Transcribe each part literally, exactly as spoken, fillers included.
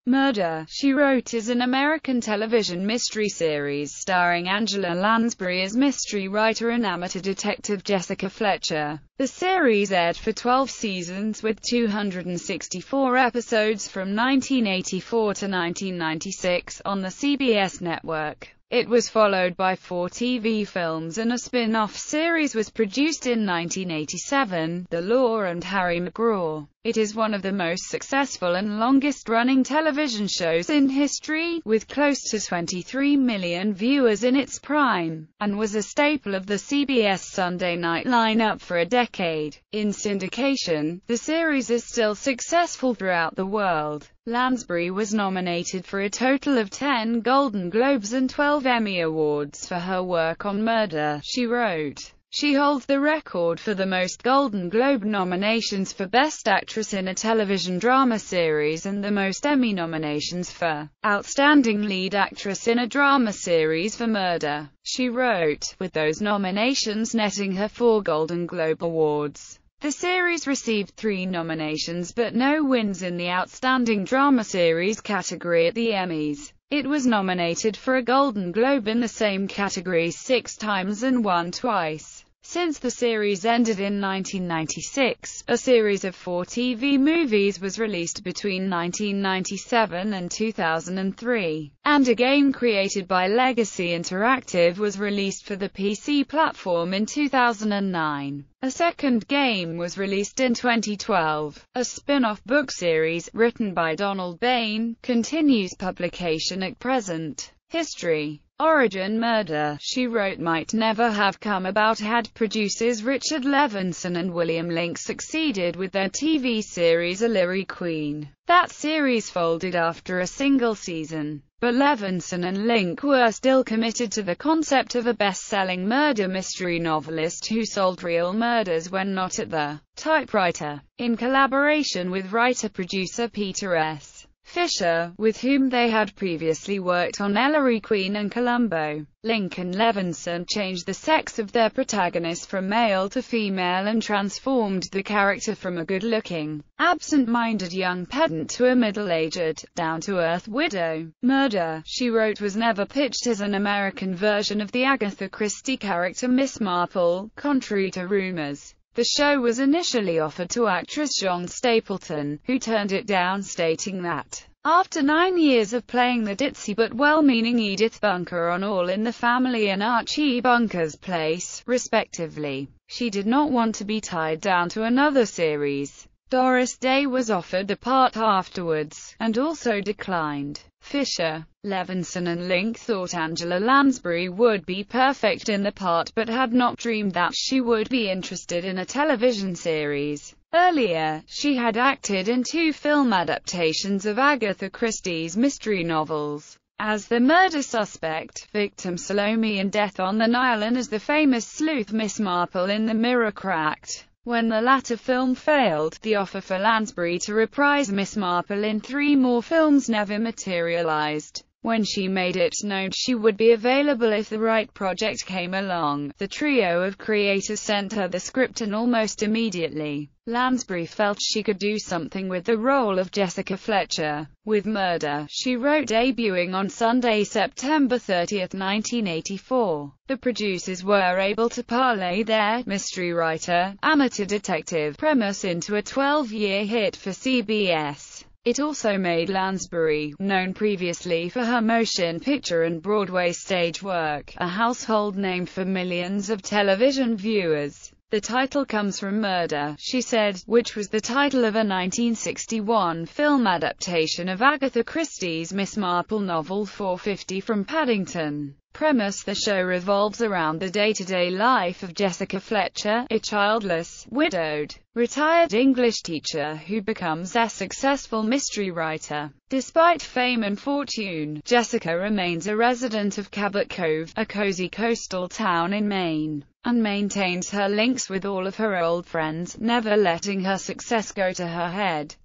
Murder, She Wrote is an American television mystery series starring Angela Lansbury as mystery writer and amateur detective Jessica Fletcher. The series aired for twelve seasons with two hundred sixty-four episodes from nineteen eighty-four to nineteen ninety-six on the C B S network. It was followed by four T V films, and a spin-off series was produced in nineteen eighty-seven, The Law and Harry McGraw. It is one of the most successful and longest-running television shows in history, with close to twenty-three million viewers in its prime, and was a staple of the C B S Sunday night lineup for a decade. In syndication, the series is still successful throughout the world. Lansbury was nominated for a total of ten Golden Globes and twelve Emmy Awards for her work on Murder, She Wrote. She holds the record for the most Golden Globe nominations for Best Actress in a Television Drama Series and the most Emmy nominations for Outstanding Lead Actress in a Drama Series for Murder, She Wrote, with those nominations netting her four Golden Globe Awards. The series received three nominations but no wins in the Outstanding Drama Series category at the Emmys. It was nominated for a Golden Globe in the same category six times and won twice. Since the series ended in nineteen ninety-six, a series of four T V movies was released between nineteen ninety-seven and two thousand three, and a game created by Legacy Interactive was released for the P C platform in two thousand nine. A second game was released in twenty twelve. A spin-off book series, written by Donald Bain, continues publication at present. History. Origin. Murder, She Wrote might never have come about had producers Richard Levinson and William Link succeeded with their T V series Ellery Queen. That series folded after a single season, but Levinson and Link were still committed to the concept of a best-selling murder mystery novelist who solved real murders when not at the typewriter. In collaboration with writer-producer Peter S. Fisher, with whom they had previously worked on Ellery Queen and Columbo, Link and Levinson changed the sex of their protagonist from male to female and transformed the character from a good-looking, absent-minded young pedant to a middle-aged, down-to-earth widow. Murder, She Wrote was never pitched as an American version of the Agatha Christie character Miss Marple, contrary to rumors. The show was initially offered to actress John Stapleton, who turned it down, stating that, after nine years of playing the ditzy but well-meaning Edith Bunker on All in the Family and Archie Bunker's Place, respectively, she did not want to be tied down to another series. Doris Day was offered the part afterwards, and also declined. Fisher, Levinson and Link thought Angela Lansbury would be perfect in the part but had not dreamed that she would be interested in a television series. Earlier, she had acted in two film adaptations of Agatha Christie's mystery novels, as the murder suspect, victim Salome in Death on the Nile, and as the famous sleuth Miss Marple in The Mirror Cracked. When the latter film failed, the offer for Lansbury to reprise Miss Marple in three more films never materialized. When she made it known she would be available if the right project came along, the trio of creators sent her the script, and almost immediately, Lansbury felt she could do something with the role of Jessica Fletcher. With Murder, She Wrote debuting on Sunday, September thirtieth, nineteen eighty-four, the producers were able to parlay their mystery writer, amateur detective premise into a twelve-year hit for C B S. It also made Lansbury, known previously for her motion picture and Broadway stage work, a household name for millions of television viewers. The title comes from Murder, She Said, which was the title of a nineteen sixty-one film adaptation of Agatha Christie's Miss Marple novel four fifty from Paddington. Premise: the show revolves around the day-to-day life of Jessica Fletcher, a childless, widowed, retired English teacher who becomes a successful mystery writer. Despite fame and fortune, Jessica remains a resident of Cabot Cove, a cozy coastal town in Maine, and maintains her links with all of her old friends, never letting her success go to her head.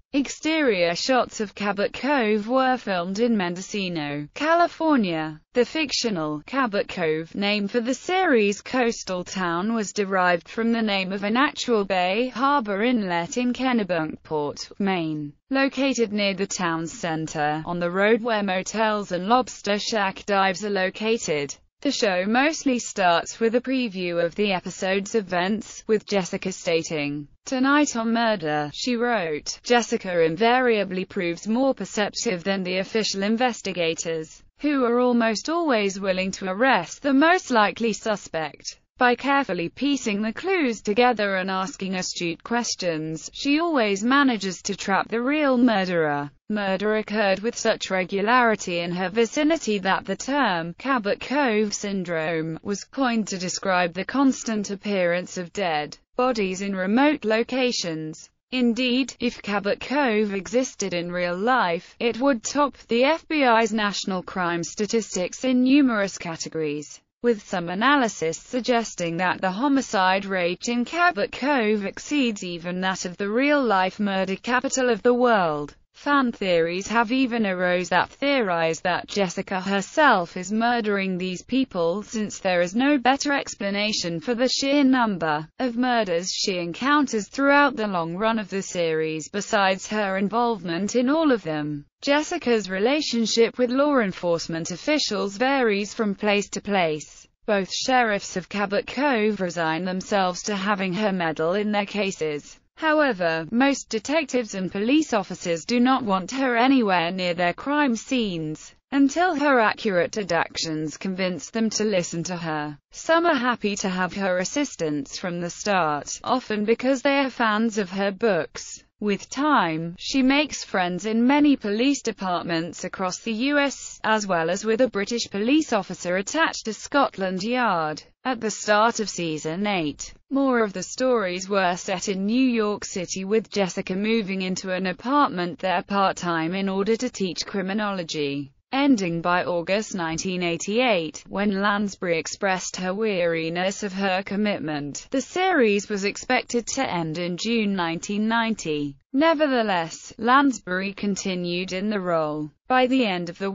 Exterior shots of Cabot Cove were filmed in Mendocino, California. The fictional Cabot Cove, name for the series' coastal town, was derived from the name of an actual bay harbor inlet in Kennebunkport, Maine, located near the town's center, on the road where motels and lobster shack dives are located. The show mostly starts with a preview of the episode's events, with Jessica stating, "Tonight on Murder, She Wrote, Jessica invariably proves more perceptive than the official investigators, who are almost always willing to arrest the most likely suspect. By carefully piecing the clues together and asking astute questions, she always manages to trap the real murderer." Murder occurred with such regularity in her vicinity that the term Cabot Cove Syndrome was coined to describe the constant appearance of dead bodies in remote locations. Indeed, if Cabot Cove existed in real life, it would top the F B I's national crime statistics in numerous categories, with some analysis suggesting that the homicide rate in Cabot Cove exceeds even that of the real-life murder capital of the world. Fan theories have even arose that theorize that Jessica herself is murdering these people, since there is no better explanation for the sheer number of murders she encounters throughout the long run of the series besides her involvement in all of them. Jessica's relationship with law enforcement officials varies from place to place. Both sheriffs of Cabot Cove resign themselves to having her meddle in their cases. However, most detectives and police officers do not want her anywhere near their crime scenes, until her accurate deductions convince them to listen to her. Some are happy to have her assistance from the start, often because they are fans of her books. With time, she makes friends in many police departments across the U S, as well as with a British police officer attached to Scotland Yard. At the start of season eight, more of the stories were set in New York City, with Jessica moving into an apartment there part-time in order to teach criminology. Ending by August nineteen eighty-eight, when Lansbury expressed her weariness of her commitment. The series was expected to end in June nineteen ninety. Nevertheless, Lansbury continued in the role. By the end of the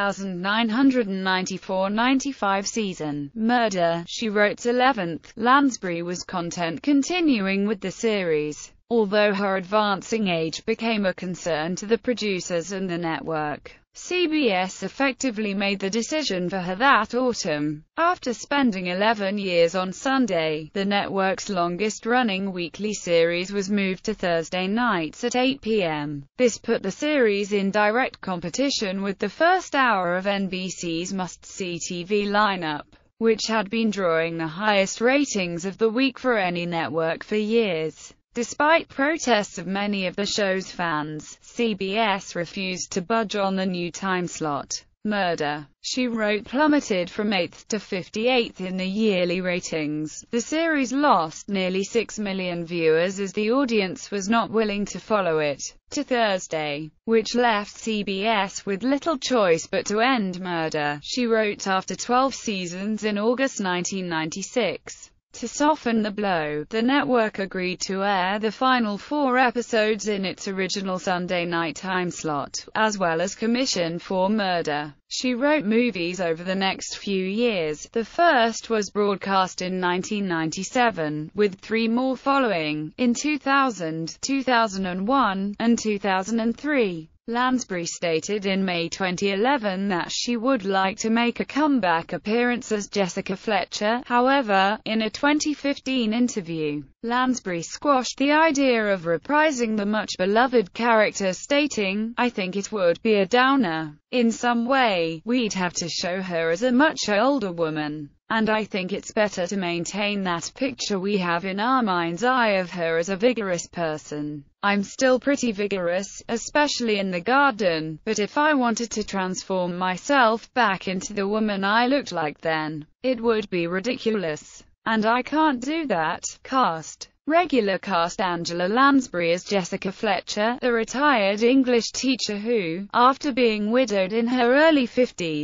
nineteen ninety-four ninety-five season, Murder, She Wrote's eleventh, Lansbury was content continuing with the series, although her advancing age became a concern to the producers and the network. C B S effectively made the decision for her that autumn. After spending eleven years on Sunday, the network's longest-running weekly series was moved to Thursday nights at eight p m This put the series in direct competition with the first hour of N B C's must-see T V lineup, which had been drawing the highest ratings of the week for any network for years. Despite protests of many of the show's fans, C B S refused to budge on the new time slot. Murder, She Wrote plummeted from eighth to fifty-eighth in the yearly ratings. The series lost nearly six million viewers as the audience was not willing to follow it to Thursday, which left C B S with little choice but to end Murder, She Wrote after twelve seasons in August nineteen ninety-six. To soften the blow, the network agreed to air the final four episodes in its original Sunday night time slot, as well as commission four Murder, She Wrote movies over the next few years. The first was broadcast in nineteen ninety-seven, with three more following, in two thousand, two thousand one, and two thousand three. Lansbury stated in May twenty eleven that she would like to make a comeback appearance as Jessica Fletcher. However, in a twenty fifteen interview, Lansbury squashed the idea of reprising the much-beloved character, stating, "I think it would be a downer. In some way, we'd have to show her as a much older woman. And I think it's better to maintain that picture we have in our mind's eye of her as a vigorous person. I'm still pretty vigorous, especially in the garden, but if I wanted to transform myself back into the woman I looked like then, it would be ridiculous. And I can't do that." Cast. Regular cast Angela Lansbury as Jessica Fletcher, a retired English teacher who, after being widowed in her early fifties,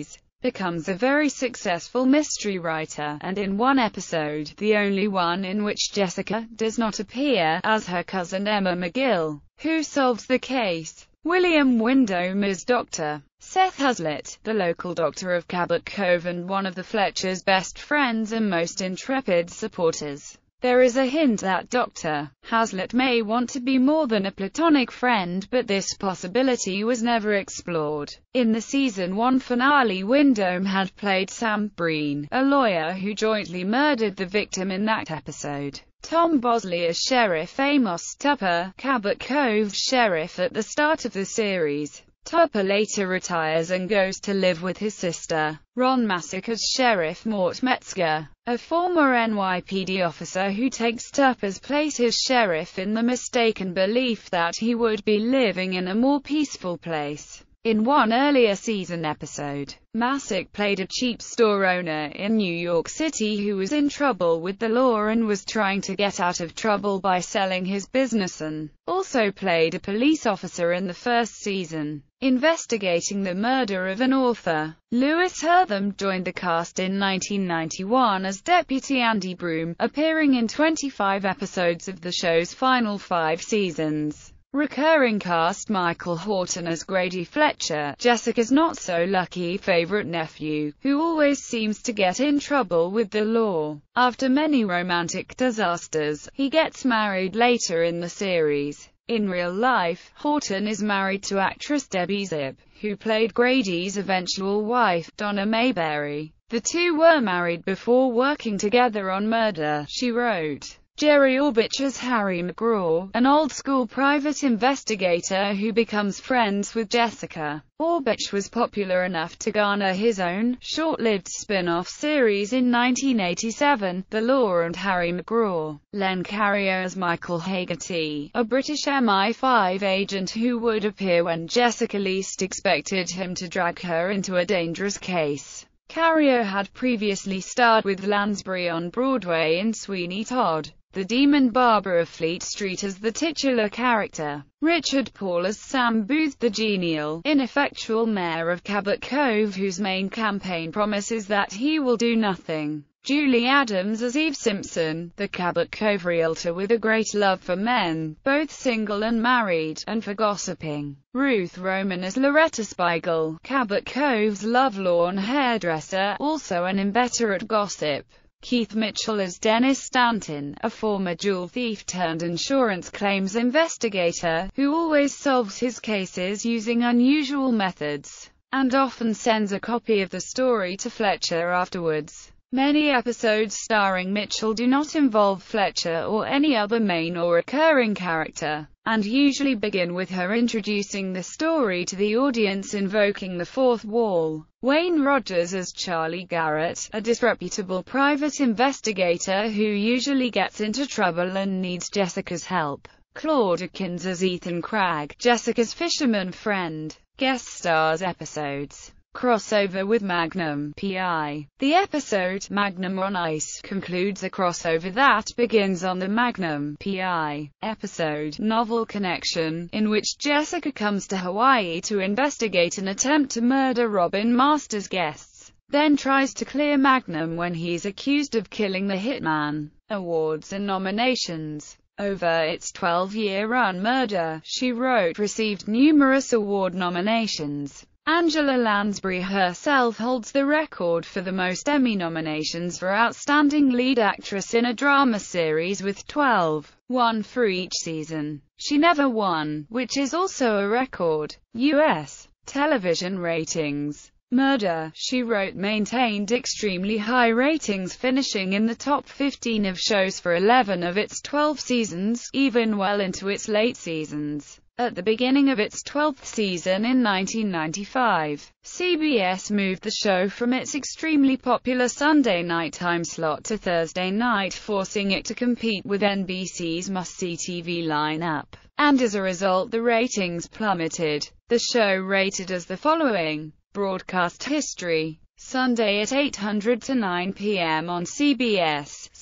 becomes a very successful mystery writer, and in one episode, the only one in which Jessica does not appear, as her cousin Emma McGill, who solves the case. William Wyndham is Doctor Seth Hazlitt, the local doctor of Cabot Cove and one of the Fletchers' best friends and most intrepid supporters. There is a hint that Doctor Hazlitt may want to be more than a platonic friend, but this possibility was never explored. In the season one finale, Wyndham had played Sam Breen, a lawyer who jointly murdered the victim in that episode. Tom Bosley as Sheriff Amos Tupper, Cabot Cove's sheriff at the start of the series. Tupper later retires and goes to live with his sister. Ron Massac as Sheriff Mort Metzger, a former N Y P D officer who takes Tupper's place as sheriff in the mistaken belief that he would be living in a more peaceful place. In one earlier season episode, Massac played a cheap store owner in New York City who was in trouble with the law and was trying to get out of trouble by selling his business, and also played a police officer in the first season, investigating the murder of an author. Louis Hertham joined the cast in nineteen ninety-one as Deputy Andy Broom, appearing in twenty-five episodes of the show's final five seasons. Recurring cast: Michael Horton as Grady Fletcher, Jessica's not-so-lucky favorite nephew, who always seems to get in trouble with the law. After many romantic disasters, he gets married later in the series. In real life, Horton is married to actress Debbie Zipp, who played Grady's eventual wife, Donna Mayberry. The two were married before working together on Murder, She Wrote. Jerry Orbich as Harry McGraw, an old-school private investigator who becomes friends with Jessica. Orbich was popular enough to garner his own, short-lived spin-off series in nineteen eighty-seven, The Law and Harry McGraw. Len Carrier as Michael Haggerty, a British M I five agent who would appear when Jessica least expected him to drag her into a dangerous case. Carrier had previously starred with Lansbury on Broadway in Sweeney Todd, the demon barber of Fleet Street as the titular character. Richard Paul as Sam Booth, the genial, ineffectual mayor of Cabot Cove whose main campaign promise is that he will do nothing. Julie Adams as Eve Simpson, the Cabot Cove realtor with a great love for men, both single and married, and for gossiping. Ruth Roman as Loretta Spiegel, Cabot Cove's lovelorn hairdresser, also an inveterate gossip. Keith Mitchell as Dennis Stanton, a former jewel thief turned insurance claims investigator, who always solves his cases using unusual methods, and often sends a copy of the story to Fletcher afterwards. Many episodes starring Mitchell do not involve Fletcher or any other main or recurring character, and usually begin with her introducing the story to the audience, invoking the fourth wall. Wayne Rogers as Charlie Garrett, a disreputable private investigator who usually gets into trouble and needs Jessica's help. Claude Akins as Ethan Cragg, Jessica's fisherman friend. Guest stars episodes. Crossover with Magnum P I. The episode, Magnum on Ice, concludes a crossover that begins on the Magnum P I episode, Novel Connection, in which Jessica comes to Hawaii to investigate an attempt to murder Robin Masters' guests, then tries to clear Magnum when he's accused of killing the hitman. Awards and nominations. Over its twelve-year run, Murder, She Wrote received numerous award nominations. Angela Lansbury herself holds the record for the most Emmy nominations for Outstanding Lead Actress in a Drama Series with twelve, one for each season. She never won, which is also a record. U S television ratings. Murder, She Wrote maintained extremely high ratings, finishing in the top fifteen of shows for eleven of its twelve seasons, even well into its late seasons. At the beginning of its twelfth season in nineteen ninety-five, C B S moved the show from its extremely popular Sunday night time slot to Thursday night, forcing it to compete with N B C's must-see T V lineup, and as a result the ratings plummeted. The show rated as the following. Broadcast history. Sunday at eight hundred to nine p m on C B S.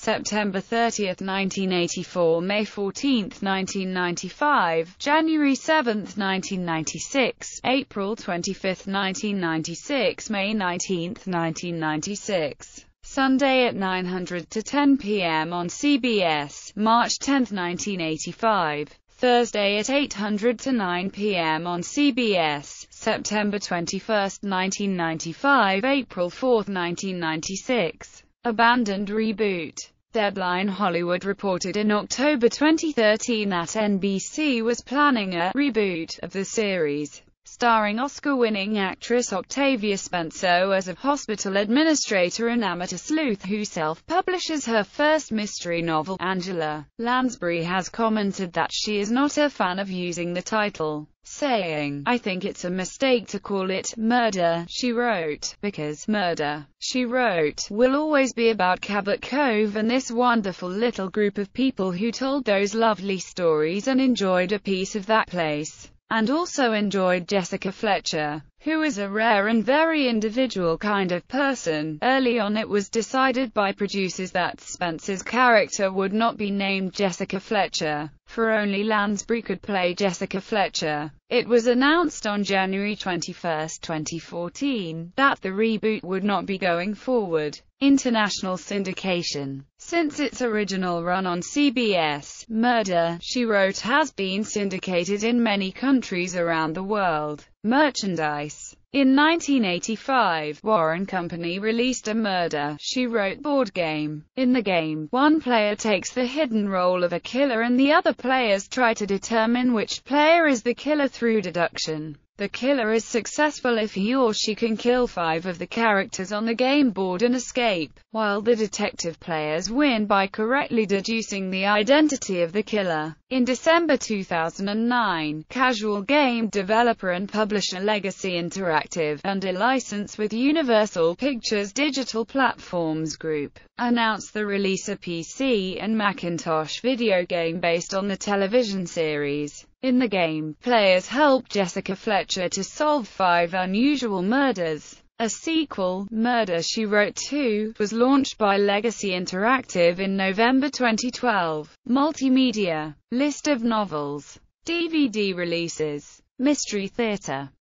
September thirtieth, nineteen eighty-four, May fourteenth, nineteen ninety-five, January seventh, nineteen ninety-six, April twenty-fifth, nineteen ninety-six, May nineteenth, nineteen ninety-six. Sunday at nine hundred to ten p m on C B S, March tenth, nineteen eighty-five. Thursday at eight hundred to nine p m on C B S, September twenty-first, nineteen ninety-five, April fourth, nineteen ninety-six. Abandoned reboot. Deadline Hollywood reported in October twenty thirteen that N B C was planning a reboot of the series, starring Oscar-winning actress Octavia Spencer as a hospital administrator and amateur sleuth who self-publishes her first mystery novel. Angela Lansbury has commented that she is not a fan of using the title, saying, "I think it's a mistake to call it Murder, She Wrote, because Murder, She Wrote will always be about Cabot Cove and this wonderful little group of people who told those lovely stories and enjoyed a piece of that place. And also enjoyed Jessica Fletcher, who is a rare and very individual kind of person." Early on it was decided by producers that Spencer's character would not be named Jessica Fletcher, for only Lansbury could play Jessica Fletcher. It was announced on January twenty-first, twenty fourteen, that the reboot would not be going forward. International syndication. Since its original run on C B S, Murder, She Wrote has been syndicated in many countries around the world. Merchandise. In nineteen eighty-five, Warren Company released a Murder, She Wrote board game. In the game, one player takes the hidden role of a killer and the other players try to determine which player is the killer through deduction. The killer is successful if he or she can kill five of the characters on the game board and escape, while the detective players win by correctly deducing the identity of the killer. In December two thousand nine, casual game developer and publisher Legacy Interactive, under license with Universal Pictures Digital Platforms Group, announced the release of a P C and Macintosh video game based on the television series. In the game, players help Jessica Fletcher to solve five unusual murders. A sequel, Murder, She Wrote two, was launched by Legacy Interactive in November twenty twelve. Multimedia. List of novels. D V D releases. Mystery Theater.